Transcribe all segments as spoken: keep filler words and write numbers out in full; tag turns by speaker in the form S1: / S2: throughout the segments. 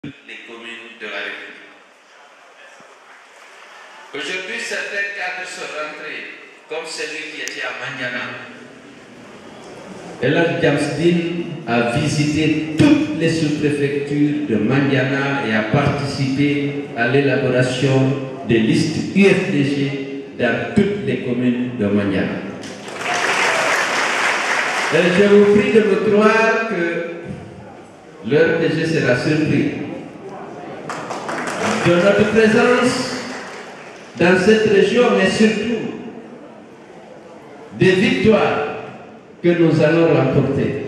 S1: les communes de la République. Aujourd'hui, certains cadres sont rentrés, comme celui qui était à Mandiana. Elad Jamsdin a visité toutes les sous-préfectures de Mandiana et a participé à l'élaboration des listes U F D G dans toutes les communes de Mandiana. Et je vous prie de me croire que l'U F D G sera surpris de notre présence dans cette région, mais surtout des victoires que nous allons remporter.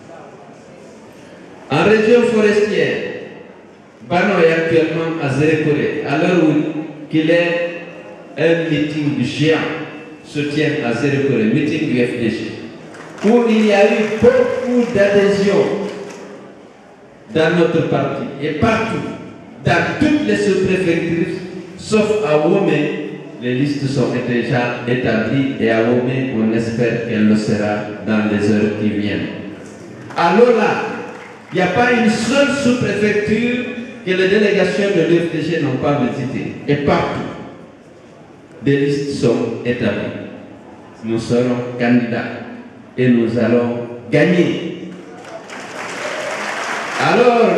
S1: En région forestière, Bano est actuellement à Zérékoré, à l'heure où qu'il est un meeting géant se tient à Zérékoré, meeting du F D G, où il y a eu beaucoup d'adhésions dans notre parti et partout, dans toutes les sous-préfectures, sauf à Womé. Les listes sont déjà établies et à Womé, on espère qu'elle le sera dans les heures qui viennent. Alors là, il n'y a pas une seule sous-préfecture que les délégations de l'U F D G n'ont pas visité. Et partout, des listes sont établies. Nous serons candidats et nous allons gagner. Alors,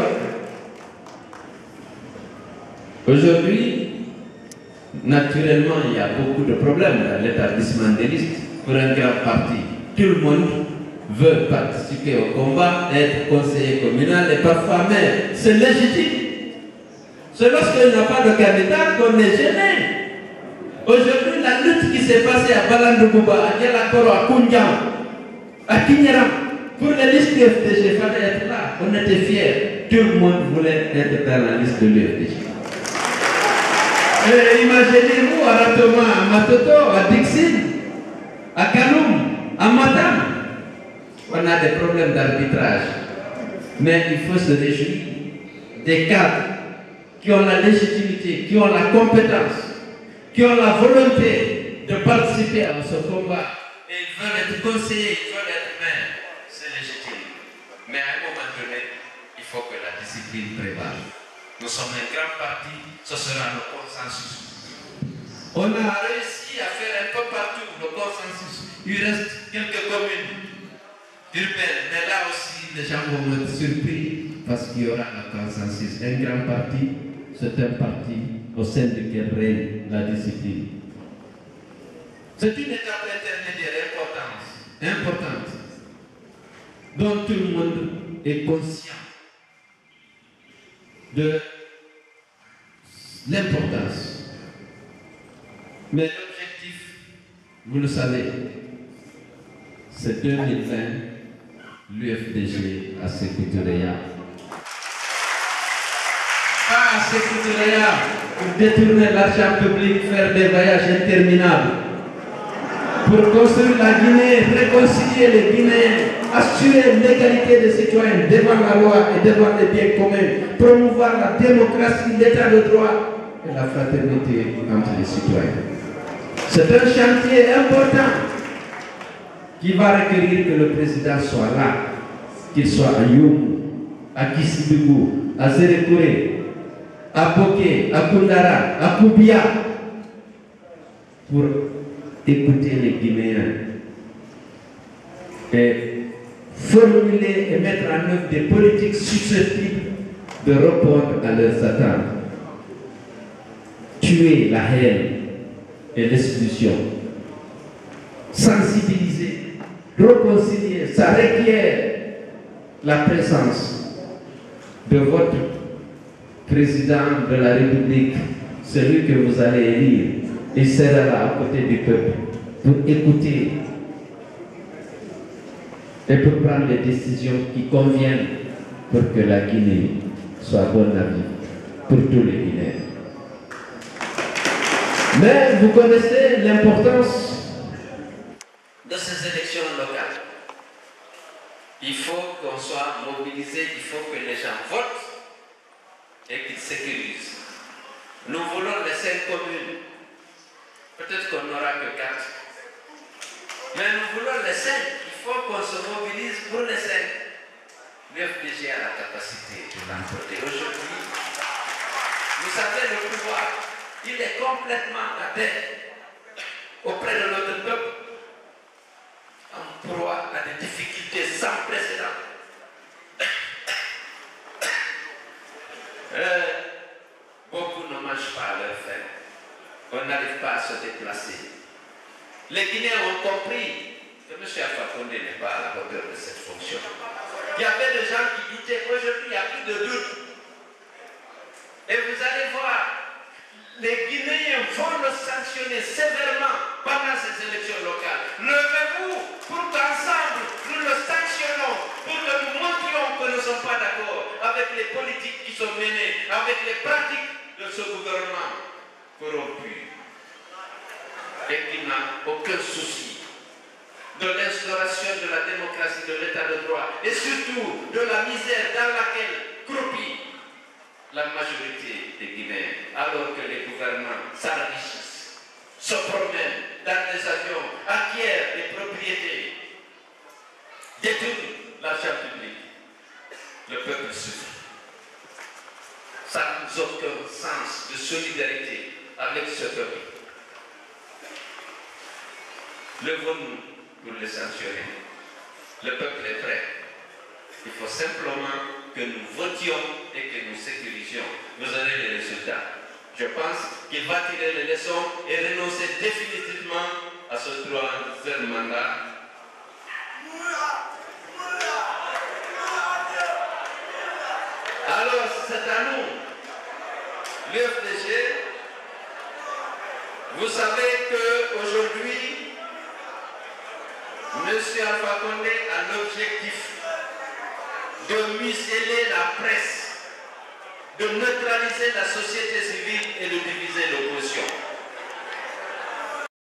S1: aujourd'hui, naturellement, il y a beaucoup de problèmes dans l'établissement des listes pour un grand parti. Tout le monde veut participer au combat, être conseiller communal et parfois même, c'est légitime. C'est lorsqu'il n'y a pas de candidat qu'on est gêné. Aujourd'hui, la lutte qui s'est passée à Balandouba, à Dialakoro, à Koundiam, à Kinyaram, pour les listes du F D G, il fallait être là. On était fiers. Tout le monde voulait être dans la liste de l'U F D G. Et imaginez-vous à Ratoma, à Matoto, à Dixin, à Kaloum, à Matam. On a des problèmes d'arbitrage. Mais il faut se réjouir des cadres qui ont la légitimité, qui ont la compétence, qui ont la volonté de participer à ce combat. Et ils veulent être conseillers, ils veulent être maires. C'est légitime. Mais à un moment donné, il faut que la discipline prévale. Nous sommes un grand parti, ce sera le consensus. On a réussi à faire un peu partout le consensus. Il reste quelques communes urbaines, mais là aussi les gens vont être surpris parce qu'il y aura le consensus. Un grand parti, c'est un parti au sein duquel règne la discipline. C'est une étape intermédiaire importante, importante, dont tout le monde est conscient de l'importance. Mais l'objectif, vous le savez, c'est deux mille vingt, l'U F D G à Sékou-Touré. Pas à Sékou-Touré pour détourner l'argent public, faire des voyages interminables, pour construire la Guinée, réconcilier les Guinéens, assurer l'égalité des citoyens devant la loi et devant les biens communs, promouvoir la démocratie, l'état de droit et la fraternité entre les citoyens. C'est un chantier important qui va requérir que le président soit là, qu'il soit à Youm, à Kisibougou, à Zérékoré, à Boké, à Koundara, à Koubia, pour écouter les Guinéens et formuler et mettre en œuvre des politiques susceptibles de répondre à leurs attentes. Tuer la haine et l'exclusion. Sensibiliser, réconcilier, ça requiert la présence de votre président de la République, celui que vous allez élire. Il sera là à côté du peuple pour écouter et pour prendre les décisions qui conviennent pour que la Guinée soit bonne à vivre pour tous les Guinéens. Mais vous connaissez l'importance de ces élections locales. Il faut qu'on soit mobilisé, il faut que les gens votent et qu'ils sécurisent. Nous voulons les cinq communes. Peut-être qu'on n'aura que quatre. Mais nous voulons les cinq. Il faut qu'on se mobilise pour les cinq. l'U F D G a la capacité de l'emporter. Aujourd'hui, vous savez, le pouvoir, il est complètement à terre auprès de notre peuple, en proie à des difficultés sans précédent. Euh, beaucoup ne mangent pas leur faim. On n'arrive pas à se déplacer. Les Guinéens ont compris que M. Alpha Condé n'est pas à la hauteur de cette fonction. Il y avait des gens qui doutaient. Aujourd'hui, il n'y a plus de doute. Et vous allez voir, les Guinéens vont le sanctionner sévèrement pendant ces élections locales. Levez-vous pour qu'ensemble, nous le sanctionnons, pour que nous montrions que nous ne sommes pas d'accord avec les politiques qui sont menées, avec les pratiques de ce gouvernement corrompu et qui n'a aucun souci de l'instauration de la démocratie, de l'état de droit et surtout de la misère dans laquelle croupit la majorité des Guinéens, alors que les gouvernants s'enrichissent, se promènent dans des avions, acquièrent des propriétés, détournent l'argent public. Le peuple souffre. Ça n'a aucun sens de solidarité avec ce peuple. Levons-nous pour le sanctionner. Le peuple est prêt. Il faut simplement que nous votions et que nous sécurisions. Vous aurez les résultats. Je pense qu'il va tirer les leçons et renoncer définitivement à ce troisième mandat. Alors, c'est à nous, l'U F D G. Vous savez qu'aujourd'hui, M. Alpha Condé a l'objectif de museler la presse, de neutraliser la société civile et de